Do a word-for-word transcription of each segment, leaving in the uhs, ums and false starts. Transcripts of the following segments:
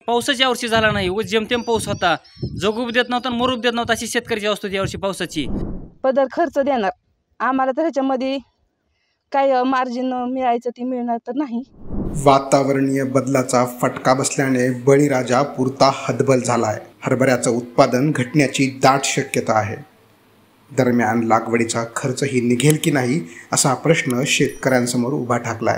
पावसाच यावर्षी झाला नाही, व जेमतेम पाऊस होता, जगू देत नव्हता आणि मरू देत नव्हता अशी शेतकऱ्याची अवस्था होती यावर्षी पावसाची. पदर खर्च देणार आम्हाला तर ह्याच्यामध्ये काय मार्जिन मिळायचं ती मिळणार तर नाही. वातावरणीय बदलाचा फटका बसल्याने बळीराजा पुरता हतबल झालाय. हरभऱ्याचं उत्पादन घटण्याची दाट शक्यता आहे. दरम्यान लागवडीचा खर्चही निघेल की नाही असा प्रश्न शेतकऱ्यांसमोर उभा ठाकलाय.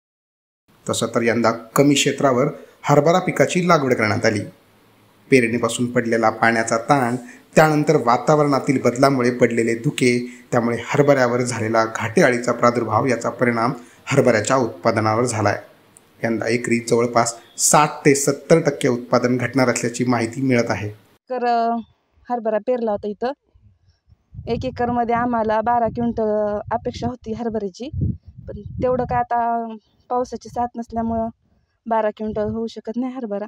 तसं तर यंदा कमी क्षेत्रावर हरभरा पिकाची लागवड करण्यात आली. पेरणीपासून पडलेला पाण्याचा ताण, त्यानंतर वातावरणातील बदलामुळे पडलेले धुके, त्यामुळे हरभऱ्यावर झालेला घाटे अळीचा प्रादुर्भाव याचा परिणाम हरभऱ्याच्या उत्पादनावर झालाय. यंदा एकरी जवळपास साठ ते सत्तर टक्के उत्पादन घटणार असल्याची माहिती मिळत आहे. तर हरभरा पेरला होता इथं. एक एकरमध्ये आम्हाला बारा क्विंटल अपेक्षा होती हरभऱ्याची, पण तेवढं काय आता पावसाची साथ नसल्यामुळं बारा क्विंटल होऊ शकत नाही हरभरा.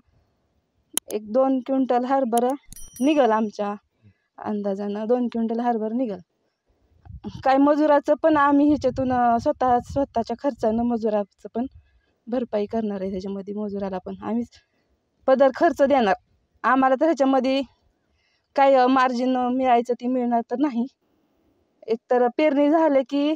एक दोन क्विंटल हरभरा निघल, आमच्या अंदाजानं दोन क्विंटल हरभरा निघल. काय मजुराचं पण आम्ही ह्याच्यातून स्वतः स्वतःच्या खर्चानं मजुराचं पण भरपाई करणार आहे. त्याच्यामध्ये मजुराला पण आम्ही पदर खर्च देणार. आम्हाला तर ह्याच्यामध्ये काय मार्जिन मिळायचं ती मिळणार तर नाही. एकतर पेरणी झाले की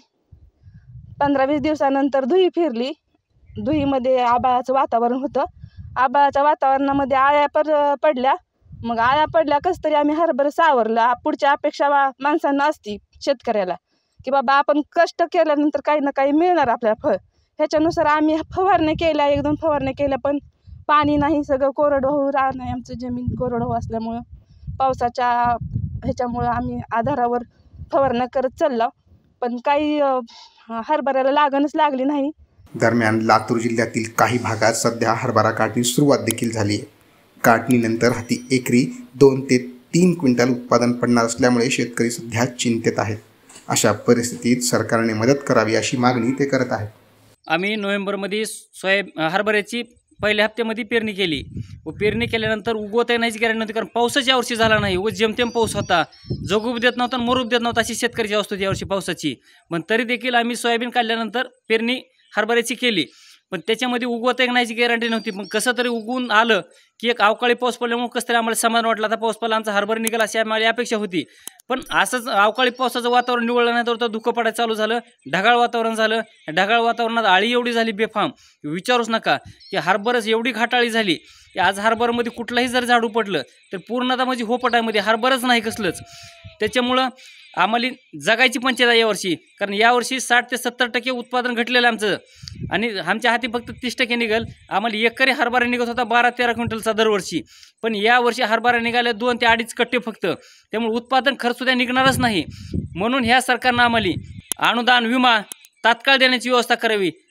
पंधरा वीस दिवसानंतर धुई फिरली. धुईमध्ये आबाळाचं वातावरण होतं. आबाळाच्या वातावरणामध्ये आळ्या पर पडल्या. मग आळ्या पडल्या कसं तरी आम्ही हरभरा सावरला. पुढच्या अपेक्षा माणसांना असती शेतकऱ्याला की बाबा आपण कष्ट केल्यानंतर काही ना काही मिळणार आपल्याला फळ. ह्याच्यानुसार आम्ही फवारण्या केल्या, एक दोन फवारण्या केल्या, पण पाणी नाही, सगळं कोरडवाहू राहणं आहे. आमचं जमीन कोरडवाहू असल्यामुळं पावसाच्या ह्याच्यामुळं आम्ही आधारावर फवारण्या करत चाललो, पण काही हरभऱ्याला लागणच लागली नाही. दरम्यान लातूर जिल्ह्यातील काही भागात सध्या हरभरा काढणी सुरुवात देखील झाली आहे. काढणीनंतर हाती एकरी दोन ते तीन क्विंटल उत्पादन पडणार असल्यामुळे शेतकरी सध्या चिंतेत आहेत. अशा परिस्थितीत सरकारने मदत करावी अशी मागणी ते करत आहेत. आम्ही नोव्हेंबरमध्ये सोयाब हरभऱ्याची पहिल्या हप्त्यामध्ये पेरणी केली, व पेरणी केल्यानंतर उगवता येण्याची गॅरंटी नव्हती, कारण पावसाच यावर्षी झाला नाही, व जेमतेम पाऊस होता, जगू देत नव्हता आणि मरू देत नव्हता अशी शेतकऱ्याची अवस्था होती यावर्षी पावसाची. पण तरी देखील आम्ही सोयाबीन काढल्यानंतर पेरणी हरभऱ्याची केली, पण त्याच्यामध्ये उगवता येण्याची गॅरंटी नव्हती. पण कसं तरी उगवून आलं की एक अवकाळी पाऊस पडल्यामुळे कसं तरी आम्हाला समाधान वाटलं, आता पाऊस पडला आमचा हरभरा निघाला अशी आम्हाला अपेक्षा होती. पण असंच अवकाळी पावसाचं वातावरण निवडलं नाही तर धुकं पडायला चालू झालं, ढगाळ वातावरण झालं. ढगाळ वातावरणात आळी एवढी झाली बेफाम, विचारूच नका. की हरभराच एवढी घाटाळी झाली की आज हरभरामध्ये कुठलाही जर झाडू पडलं तर पूर्णतः म्हणजे होपटामध्ये हरभराच नाही कसलंच. त्याच्यामुळं आम्हाला जगायची पंचायत आहे यावर्षी, कारण यावर्षी साठ ते सत्तर टक्के उत्पादन घटलेलं आमचं, आणि आमच्या हाती फक्त तीस टक्के निघल. आम्हाला एकरी हरभरा निघत होता बारा तेरा क्विंटलचा दरवर्षी, पण यावर्षी हरभरा निघाले दोन ते अडीच कट्टे फक्त. त्यामुळे उत्पादन खर्च सुद्धा निघणारच नाही. म्हणून ह्या सरकारनं आम्हाला अनुदान विमा तात्काळ देण्याची व्यवस्था करावी.